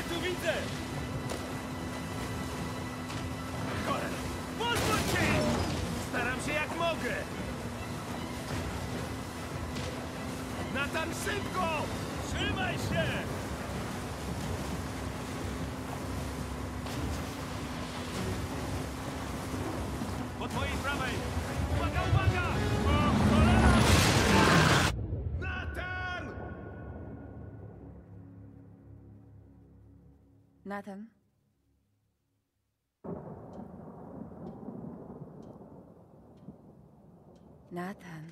tu widzę! Cholera! Pozwól się! Staram się jak mogę! Nathan, szybko! Trzymaj się! Po twojej prawej! Uwaga, uwaga! O, cholera! Nathan! Nathan? Nathan?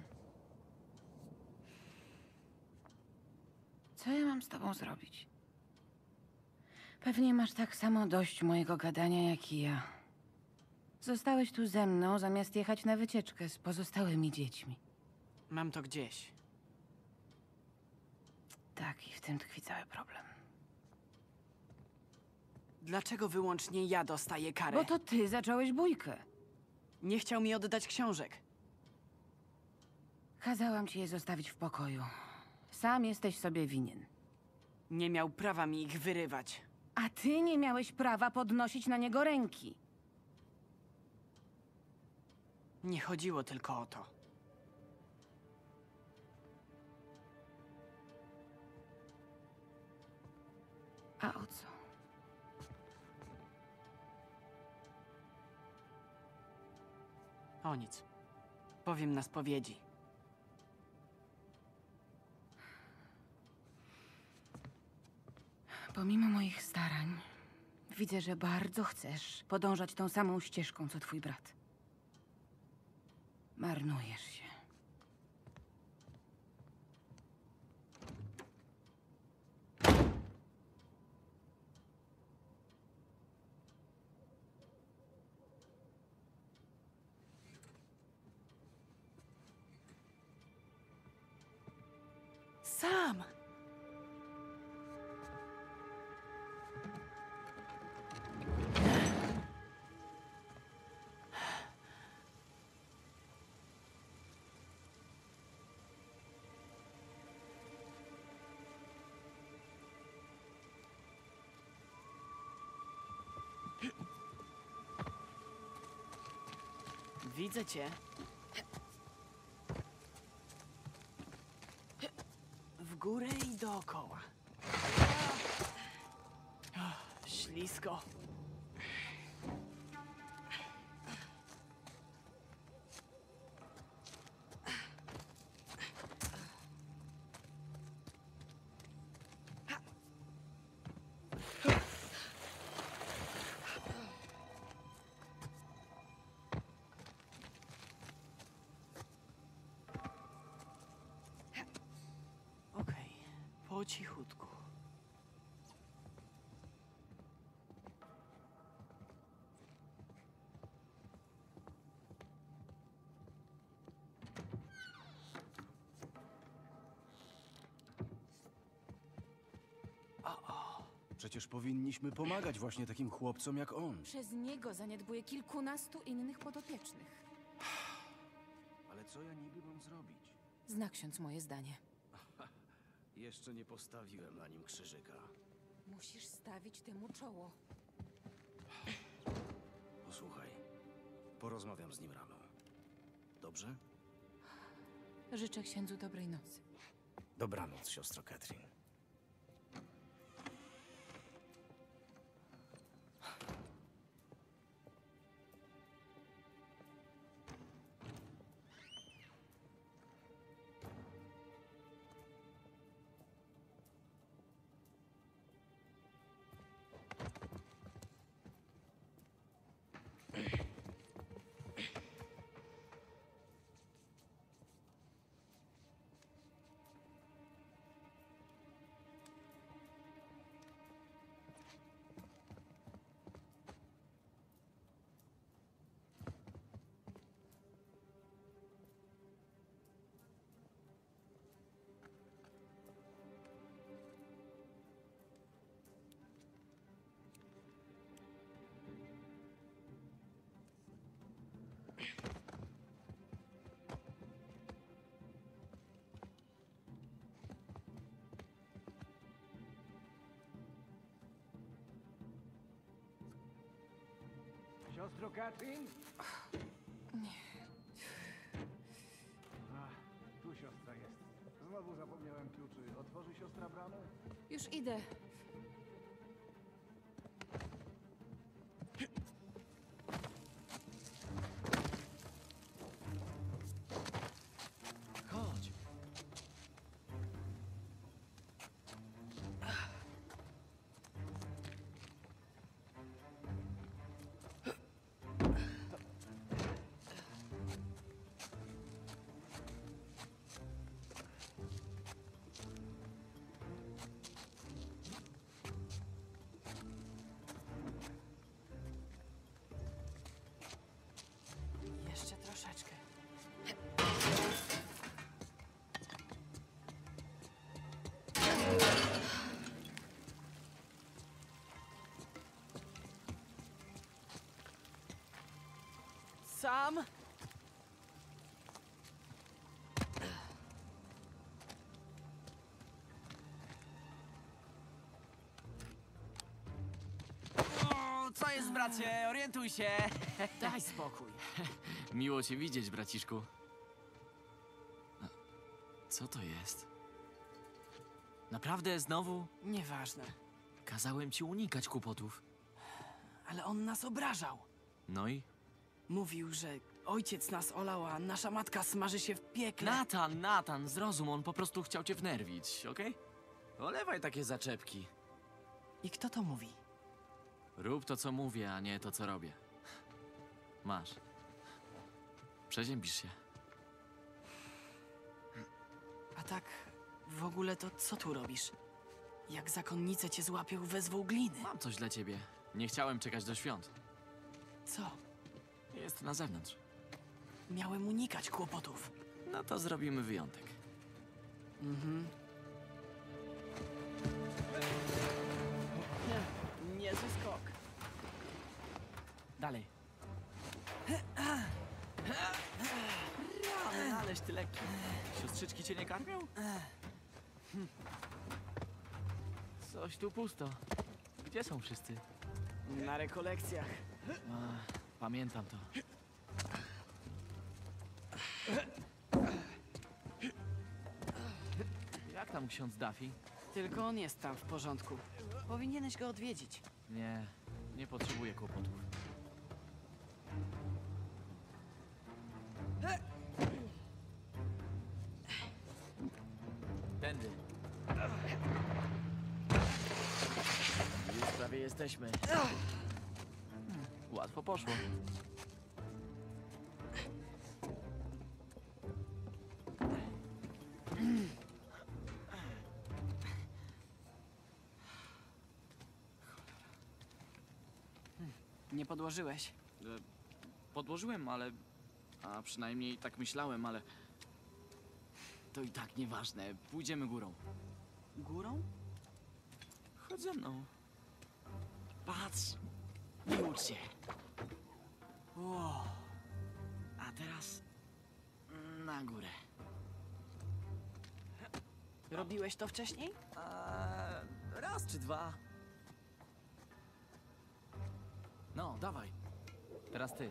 Co ja mam z tobą zrobić? Pewnie masz tak samo dość mojego gadania jak i ja. Zostałeś tu ze mną, zamiast jechać na wycieczkę z pozostałymi dziećmi. Mam to gdzieś. Tak, i w tym tkwi cały problem. Dlaczego wyłącznie ja dostaję karę? Bo to ty zacząłeś bójkę. Nie chciał mi oddać książek. Kazałam ci je zostawić w pokoju. Sam jesteś sobie winien. Nie miał prawa mi ich wyrywać. A ty nie miałeś prawa podnosić na niego ręki. Nie chodziło tylko o to. A o co? O nic. Powiem na spowiedzi. Pomimo moich starań, widzę, że bardzo chcesz podążać tą samą ścieżką, co twój brat. Marnujesz się. Sam! Widzę cię. W górę i dookoła. Ślisko. Okej, po cichutku. Przecież powinniśmy pomagać właśnie takim chłopcom jak on. Przez niego zaniedbuje kilkunastu innych podopiecznych. Ale co ja niby mam zrobić? Zna ksiądz moje zdanie. Jeszcze nie postawiłem na nim krzyżyka. Musisz stawić temu czoło. Posłuchaj, porozmawiam z nim rano. Dobrze? Życzę księdzu dobrej nocy. Dobranoc, siostro Katrin. Siostro Katrin? Ach, tu siostra jest. Znowu zapomniałem kluczy. Otworzy siostra bramę? Już idę. Chodź. Jeszcze troszeczkę. Sam? O, co jest, bracie? Orientuj się! Daj spokój. Miło cię widzieć, braciszku. A, co to jest? Naprawdę znowu? Nieważne. Kazałem ci unikać kłopotów. Ale on nas obrażał. No i? Mówił, że ojciec nas olał, a nasza matka smaży się w piekle. Natan, zrozum, on po prostu chciał cię wnerwić, okej? Olewaj takie zaczepki. I kto to mówi? Rób to, co mówię, a nie to, co robię. Masz. Przeziębisz się. A tak, w ogóle to co tu robisz? Jak zakonnice cię złapią, wezwą gliny. Mam coś dla ciebie. Nie chciałem czekać do świąt. Co? Jest na zewnątrz. Miałem unikać kłopotów. No to zrobimy wyjątek. Niezły skok. Dalej. Rany, aleś ty lekki. Siostrzyczki cię nie karmią? Coś tu pusto. Gdzie są wszyscy? Na rekolekcjach. Pamiętam to. Jak tam ksiądz Duffy? Tylko on jest tam w porządku. Powinieneś go odwiedzić. Nie potrzebuję kłopotów. Tędy. Już prawie jesteśmy. Łatwo poszło. Nie podłożyłeś. Podłożyłem, ale... A przynajmniej tak myślałem, ale... To i tak nieważne. Pójdziemy górą. Górą? Chodź ze mną. Patrz. I ucz się. Wow. A teraz... Na górę. Robiłeś to wcześniej? Raz czy dwa. No, dawaj. Teraz ty.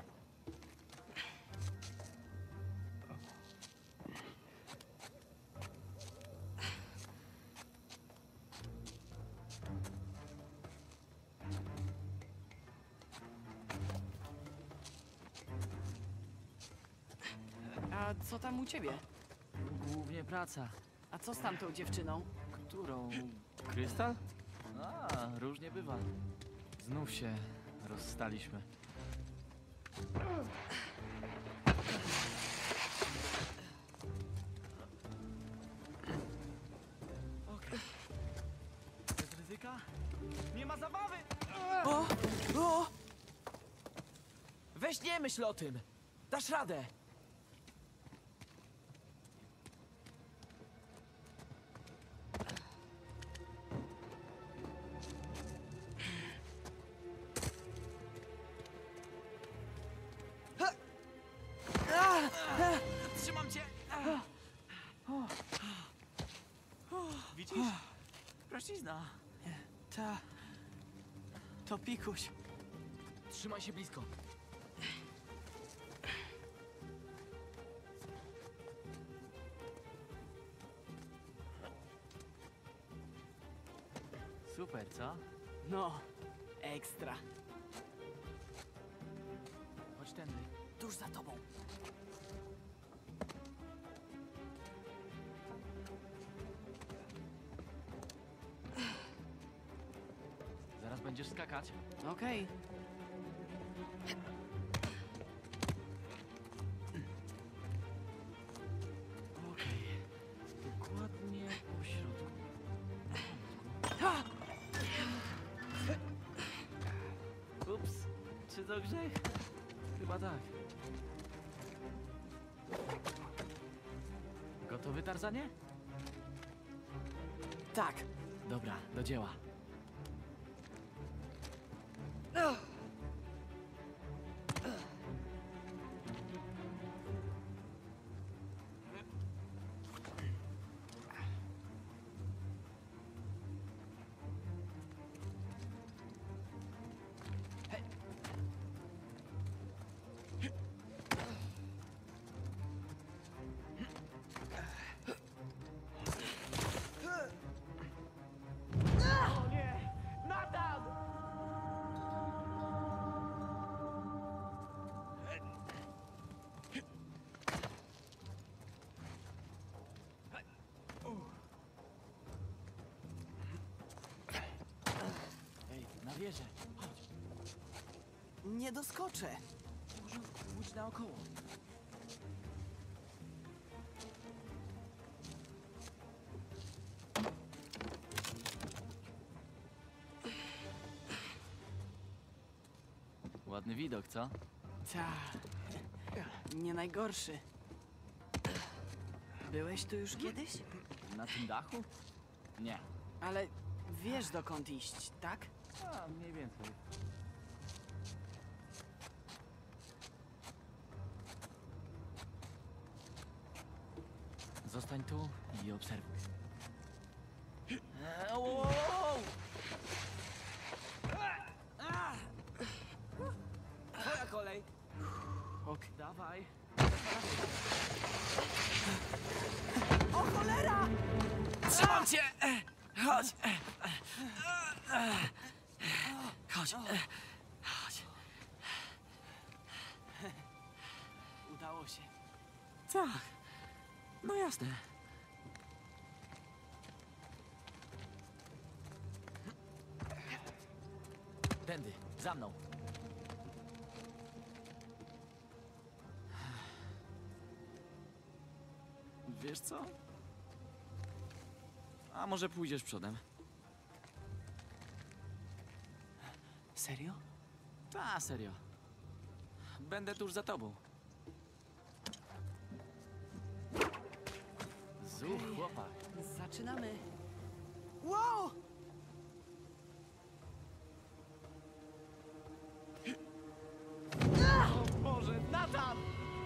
A co tam u ciebie? Głównie praca. A co z tamtą dziewczyną? Którą? Krystal? A, różnie bywa. Znów się rozstaliśmy. Okej. Bez ryzyka? Nie ma zabawy! O! O! Weź nie myśl o tym! Dasz radę! Trzymam cię! Widzisz? Prościzna. To pikuś. Trzymaj się blisko. Super, co? No, ekstra. Chodź tędy. Tuż za tobą. Zaraz będziesz skakać. Okej. Okej. Dokładnie po środku. Ups. Czy to grzech? Chyba tak. Gotowy, Tarzanie? Tak. Dobra, do dzieła. Ej, na wieżę. Chodź. Nie doskoczę. W porządku, pójdź naokoło. Ładny widok, co? Ta. Nie najgorszy. Byłeś tu już kiedyś? Na tym dachu? Nie. Ale wiesz dokąd iść, tak? A, mniej więcej. Zostań tu i obserwuj. Wow! Twoja kolej. Ok. Dawaj. O cholera! Trzymam cię! Chodź! Chodź! Chodź! Udało się. Tak. No jasne. Tędy, za mną. Wiesz co? A może pójdziesz przodem? Serio? Ta, serio. Będę tuż za tobą. Zuch, chłopak. Zaczynamy. Wow! O Boże, Nathan!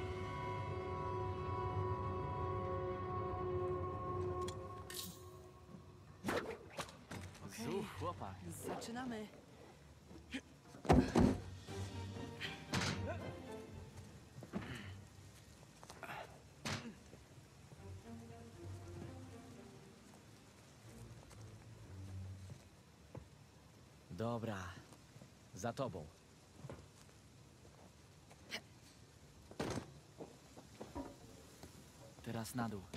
Zuch, chłopak. Zaczynamy. Dobra, za tobą. Teraz na dół.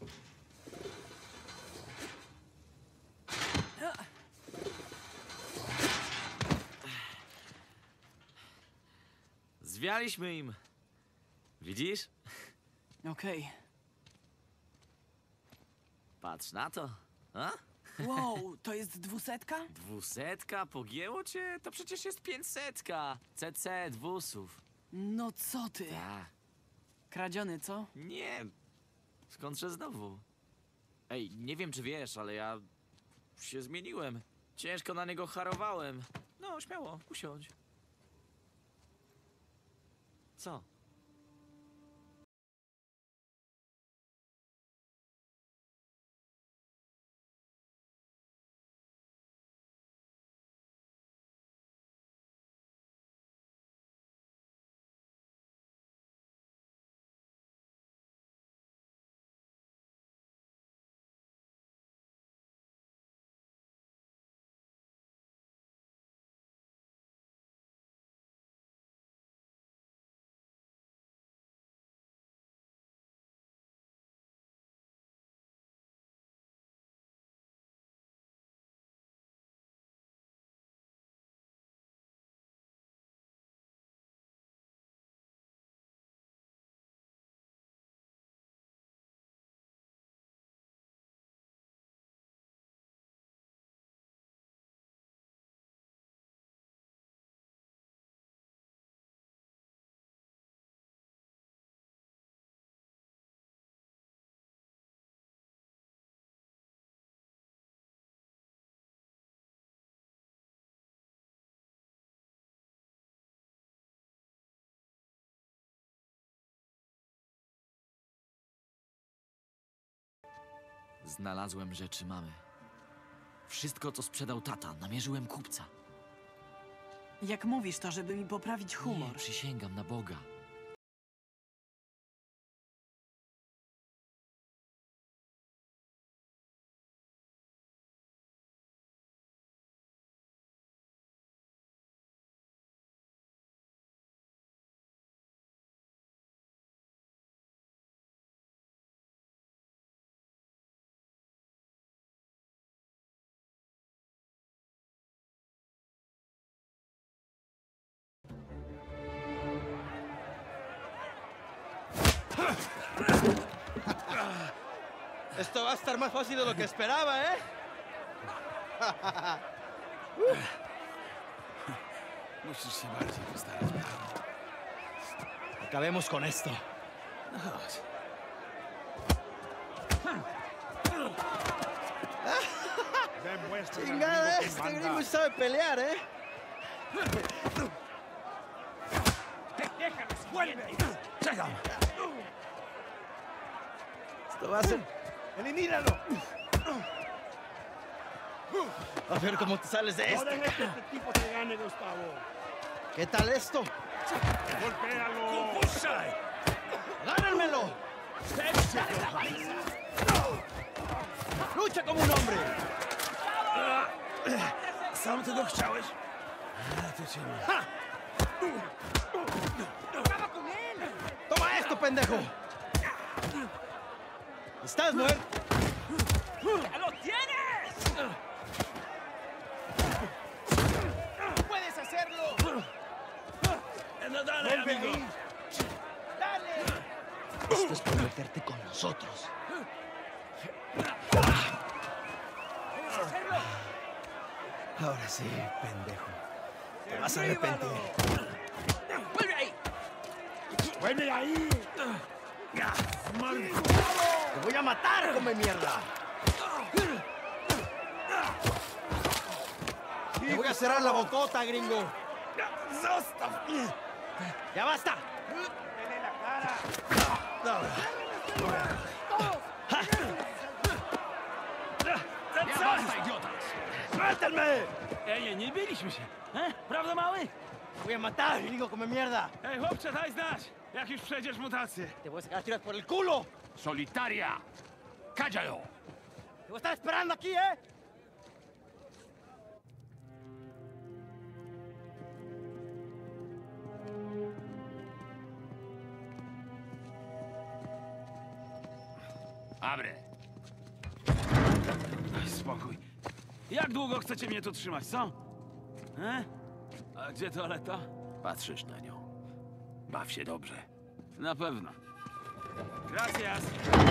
Zwialiśmy im. Widzisz? Okej. Patrz na to. A? Wow, to jest 200? 200? Pogięło cię? To przecież jest 500. CC, dwusów. No co ty? Tak. Kradziony, co? Nie. Skądże znowu? Ej, nie wiem czy wiesz, ale ja się zmieniłem. Ciężko na niego harowałem. No, śmiało, usiądź. Co? Znalazłem rzeczy mamy. Wszystko, co sprzedał tata, namierzyłem kupca. Jak mówisz to, żeby mi poprawić humor. Nie, przysięgam na Boga. Esto va a estar más fácil de lo que esperaba, ¿eh? Musisz się bardziej postarać. Acabemos con esto. Chingada, este gringo sabe pelear, ¿eh? Esto va a ser... ¡Elimínalo! A ver cómo te sales de No esto. dejes que este tipo te gane, Gustavo. ¿Qué tal esto? ¡Golpéalo! ¡Gánenmelo! ¡Lucha como un hombre! Sam tego chciałeś? ¡Toma esto, pendejo! ¡Estás muerto! ¡Lo tienes! ¡Puedes hacerlo! No, dale, amigo. Esto es por meterte con nosotros. Ahora sí, pendejo. Te vas a arrepentir. ¡Vuelve ahí! ¡Vuelve ahí! ¡Te voy a matar, come mierda! Te voy a cerrar la bocota, gringo. ¡Ya basta! ¡Suéltenme! Ej, nie biliśmy się. Prawda, mały? Te voy a matar, gringo, come mierda. Ej, chłopcze, daj znać, jak już przejdziesz mutację. Te voy a sacar tiras por el culo. Solitaria! ¡Cállalo! Te voy a estar esperando aquí, ¿eh? Abre. Daj spokój. Jak długo chcecie mnie tu trzymać, co? A gdzie toaleta? Patrzysz na nią. Baw się dobrze. Na pewno. Gracias.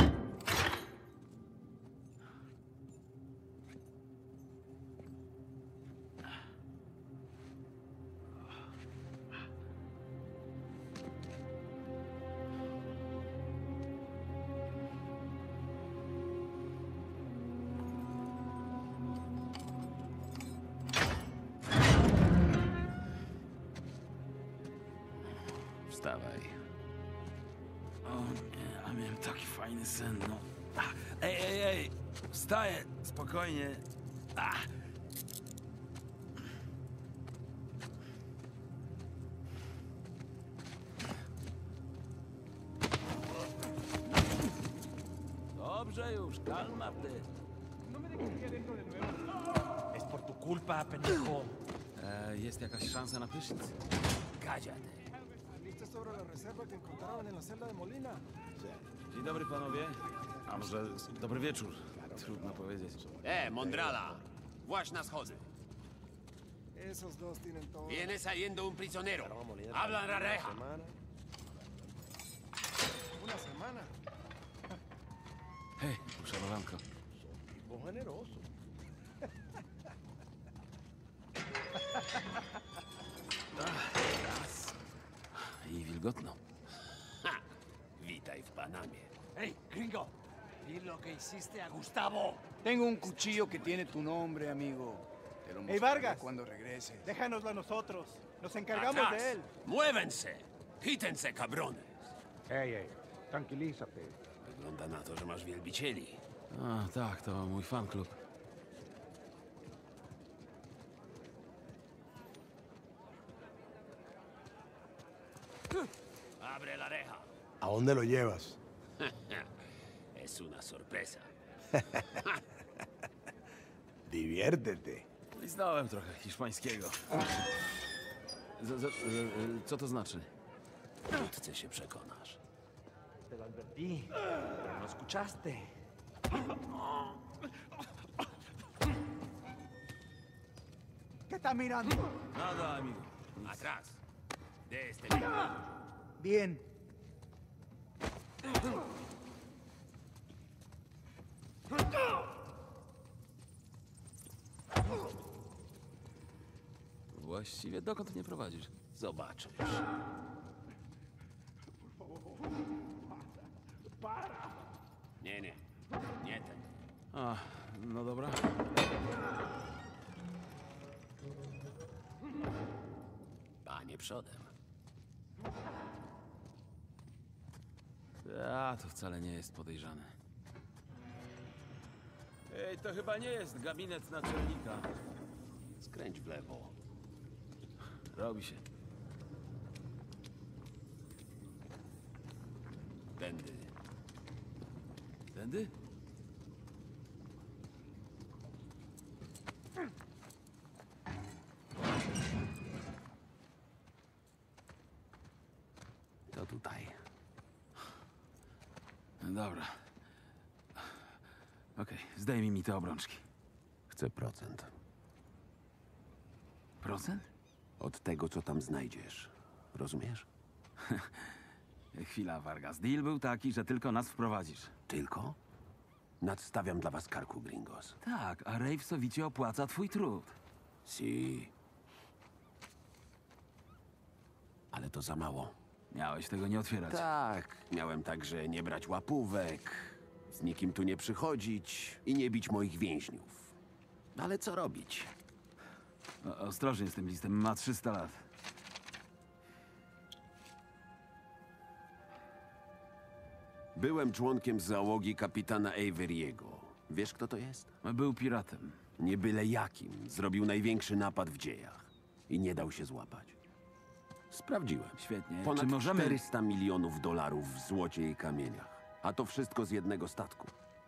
Wstawaj. O nie, a miałem taki fajny sen, no. Ej! Wstaję, spokojnie. Dobrze już, calma ty. Es por tu culpa, pendejo. Jest jakaś szansa na prysznic? Cállate. ¿Viste sobre la reserva que encontraron en la celda de Molina? Dzień dobry, panowie. A może dobry wieczór. Trudno powiedzieć. Mondrala. Właśnie na schody. Esos dos tienen todo. Viene saliendo un prisionero. Hablan la reja. Una semana. Hej, uszanowanko. Tipo generoso. I wilgotno. Witaj w Panamie. ¡Hey, gringo! Di lo que hiciste a Gustavo. Tengo un cuchillo que tiene tu nombre, amigo. Te lo mostraré Vargas. cuando regreses. Déjanoslo a nosotros. Nos encargamos Atrás. de él. Muévense. Quítense, cabrones. Ej, tranquilízate. Wygląda na to, że masz wielbicieli. A, tak, to mój fanklub. Abre la reja. ¿A dónde lo llevas? Es una sorpresa. Diviértete. Znałem trochę hiszpańskiego. Co to znaczy? Wkrótce się przekonasz. Te lo advertí. Pero no escuchaste. ¿Qué estás mirando? Nada, amigo. Atrás. De este lado. Bien. Właściwie dokąd mnie prowadzisz? Zobaczysz. Nie, nie. Nie ten. A, no dobra. Panie przodem. A, to wcale nie jest podejrzane. Ej, to chyba nie jest gabinet naczelnika. Skręć w lewo. Robi się. Tędy. Tędy? To tutaj. Dobra. Okej, zdejmij mi te obrączki. Chcę procent. Procent? Od tego, co tam znajdziesz. Rozumiesz? Chwila, Vargas. Deal był taki, że tylko nas wprowadzisz. Tylko? Nadstawiam dla was karku, gringos. Tak, a Rafe sowicie opłaca twój trud. Si. Ale to za mało. Miałeś tego nie otwierać. Tak, miałem także nie brać łapówek, z nikim tu nie przychodzić i nie bić moich więźniów. Ale co robić? Ostrożnie z tym listem, ma 300 lat. Byłem członkiem załogi kapitana Avery'ego. Wiesz, kto to jest? Był piratem. Nie byle jakim. Zrobił największy napad w dziejach. I nie dał się złapać. Sprawdziłem. Świetnie. Ponad Czy możemy... 400 milionów dolarów w złocie i kamieniach. A to wszystko z jednego statku.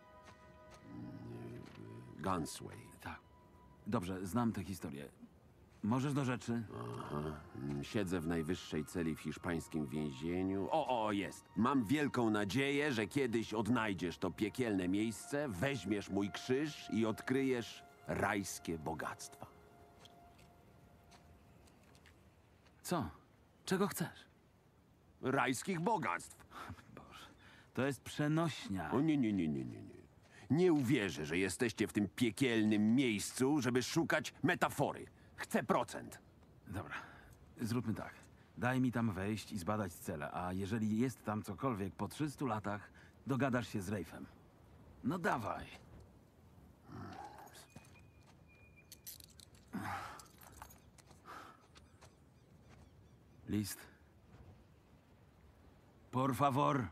Gunsway. Tak. Dobrze, znam tę historię. Możesz do rzeczy? Siedzę w najwyższej celi w hiszpańskim więzieniu. O, jest. Mam wielką nadzieję, że kiedyś odnajdziesz to piekielne miejsce, weźmiesz mój krzyż i odkryjesz rajskie bogactwa. Co? Czego chcesz? Rajskich bogactw! Boże, to jest przenośnia. O nie. Nie uwierzę, że jesteście w tym piekielnym miejscu, żeby szukać metafory. Chcę procent. Dobra, zróbmy tak. Daj mi tam wejść i zbadać celę, a jeżeli jest tam cokolwiek po 300 latach, dogadasz się z Rafe'em. No dawaj. List. Por favor.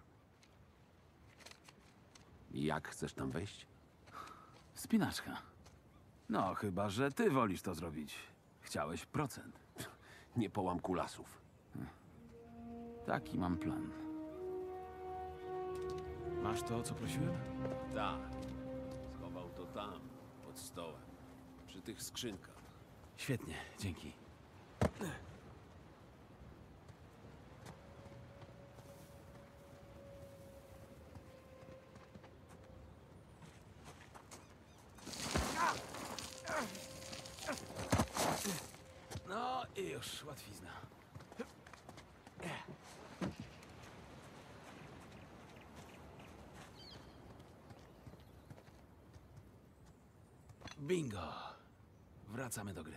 Jak chcesz tam wejść? Wspinaczka. No, chyba że ty wolisz to zrobić. Chciałeś procent. Nie połam kulasów. Taki mam plan. Masz to, o co prosiłem? Tak. Schował to tam, pod stołem. Przy tych skrzynkach. Świetnie, dzięki. No i już, łatwizna. Bingo! Wracamy do gry.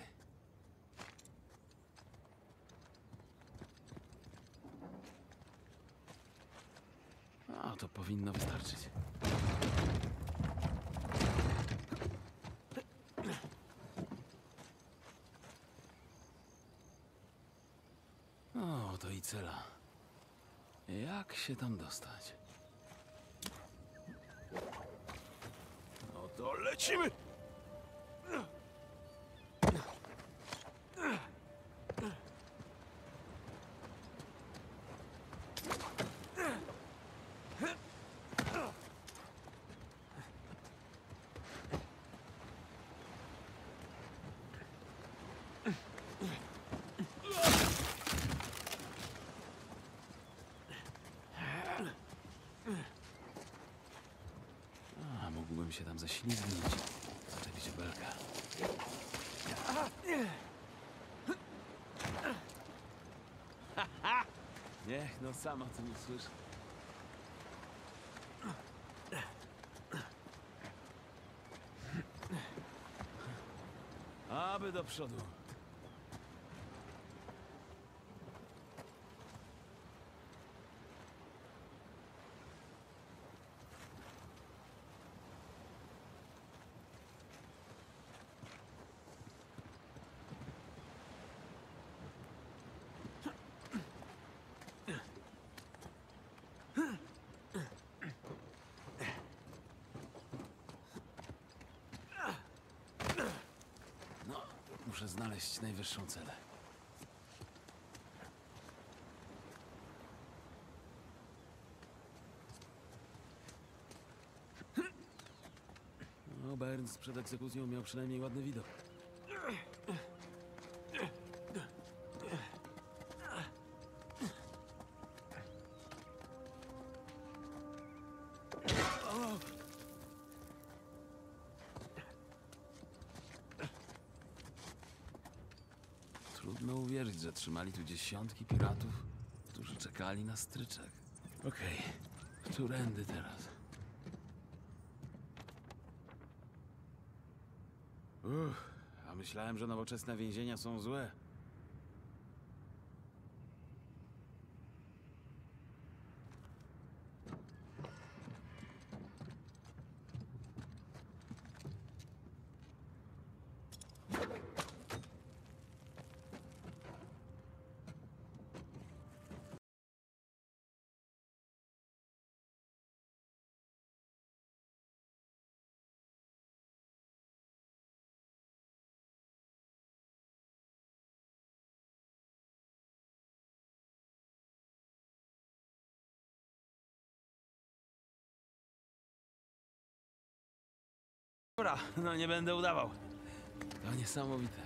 O, to powinno wystarczyć. O, to i cela. Jak się tam dostać? To lecimy! A, mógłbym się tam ześlizgnąć. Zaczepić belkę. Niech no sam o tym nie słyszę. Aby do przodu. No, muszę znaleźć najwyższą celę. No, Burns przed egzekucją miał przynajmniej ładny widok. Trudno uwierzyć, że trzymali tu dziesiątki piratów, którzy czekali na stryczek. Okej, którędy teraz? A myślałem, że nowoczesne więzienia są złe. Dobra, no nie będę udawał. To niesamowite.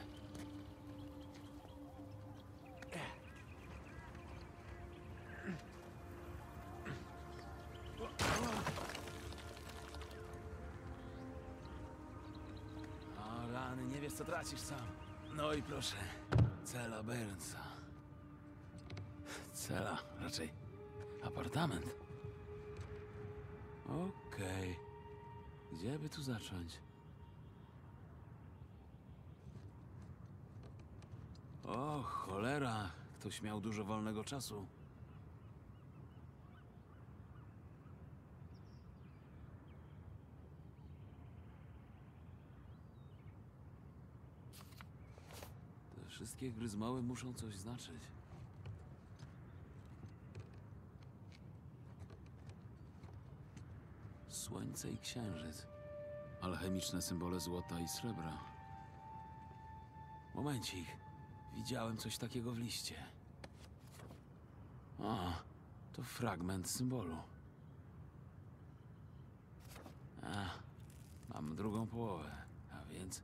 O rany, nie wiesz co tracisz sam. No i proszę, cela Burnsa. Cela, raczej apartament. Okej. Gdzie by tu zacząć? O, cholera. Ktoś miał dużo wolnego czasu. Te wszystkie gryzmoły muszą coś znaczyć. Słońce i księżyc. Alchemiczne symbole złota i srebra. Momencik. Widziałem coś takiego w liście. A, to fragment symbolu. Mam drugą połowę, a więc...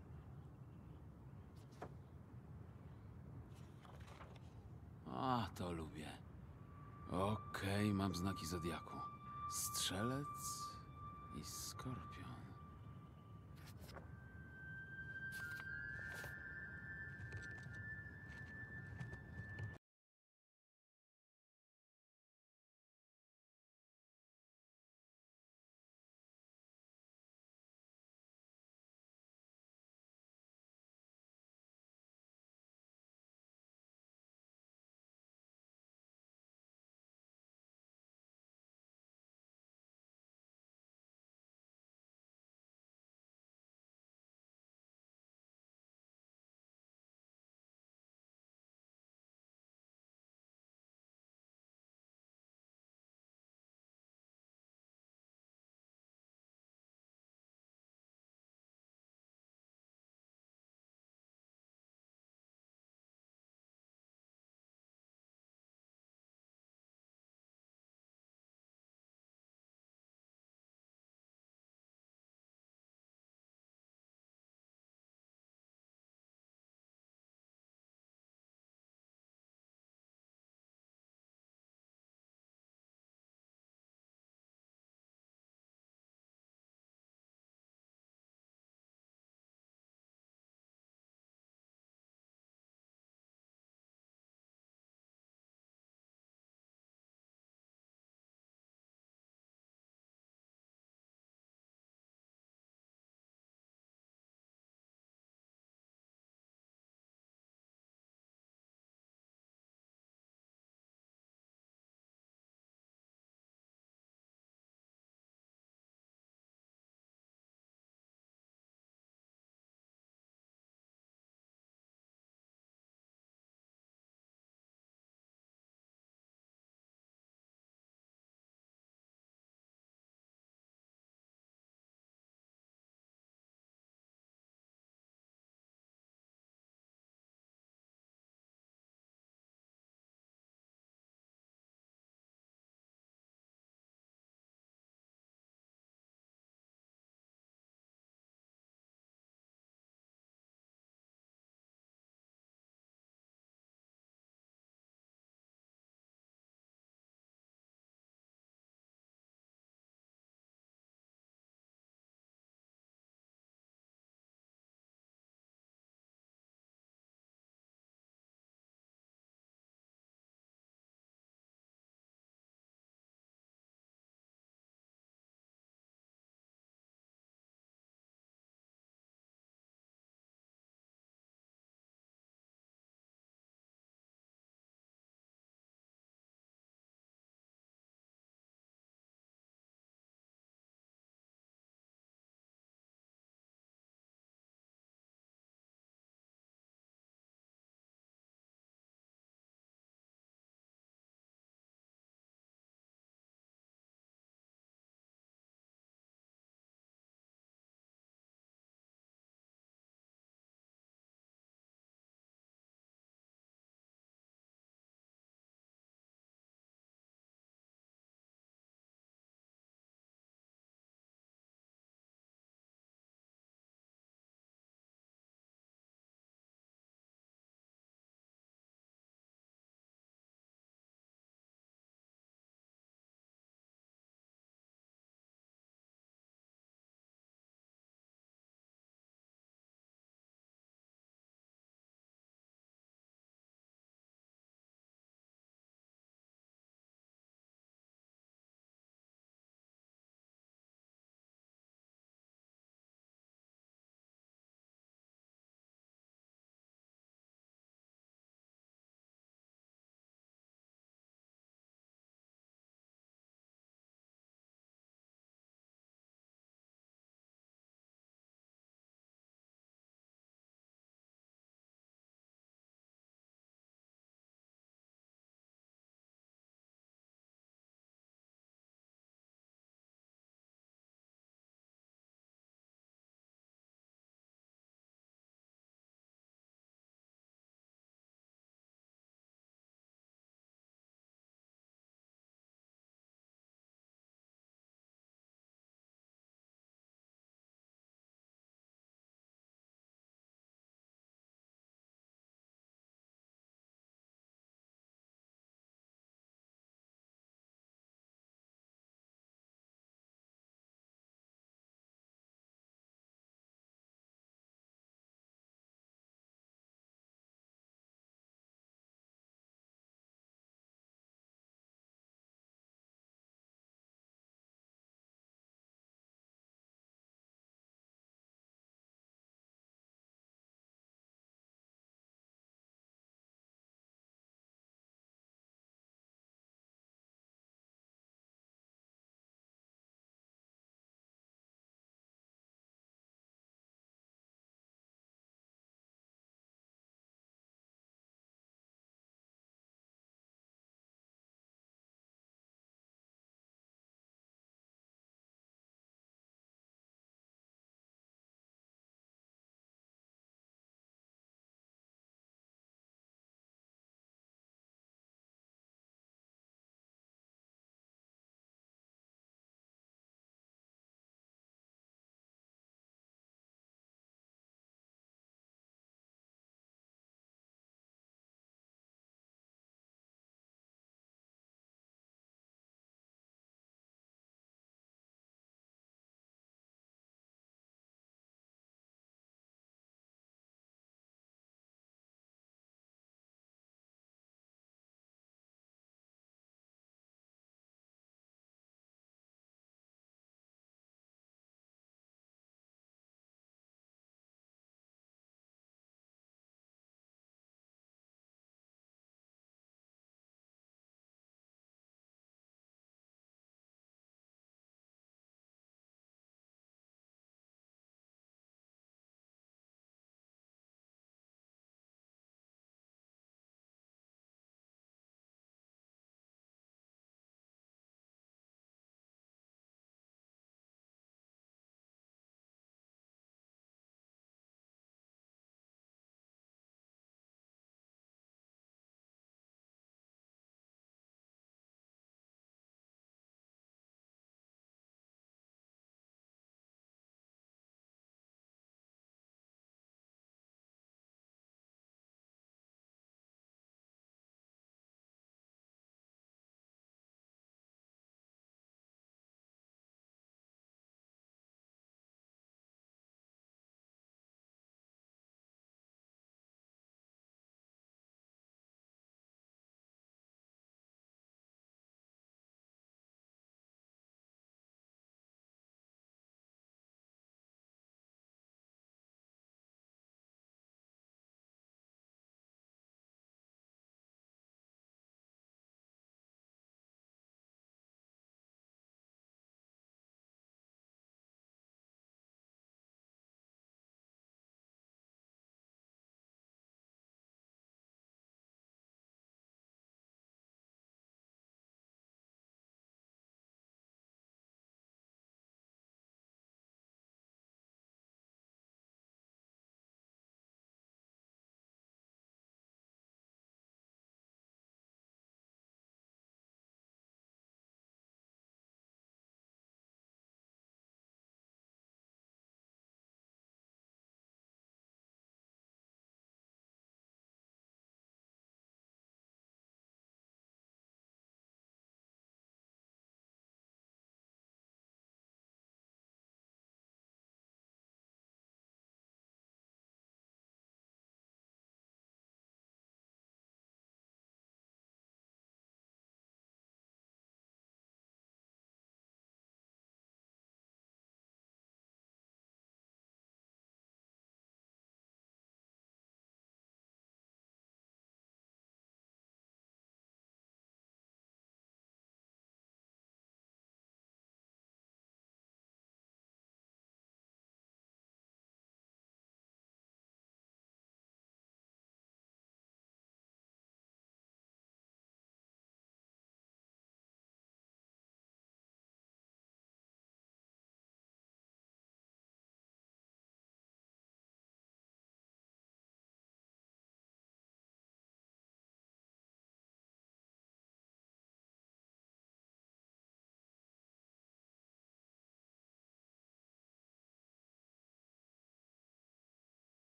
A, to lubię. Okej, mam znaki zodiaku. Strzelec i skorpion.